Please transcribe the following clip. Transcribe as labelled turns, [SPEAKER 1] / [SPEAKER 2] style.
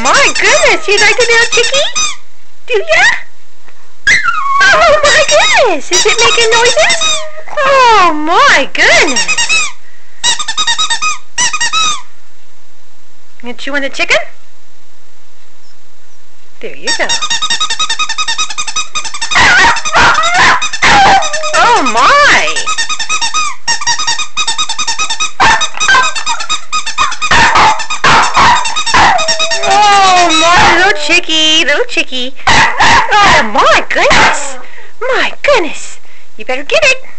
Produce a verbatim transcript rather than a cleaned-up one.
[SPEAKER 1] my goodness, you like a little chickie? Do ya? Oh my goodness, is it making noises? Oh my goodness. You chew on the chicken? There you go. Oh my! Oh my, little chickie, little chickie. Oh my goodness! My goodness! You better get it!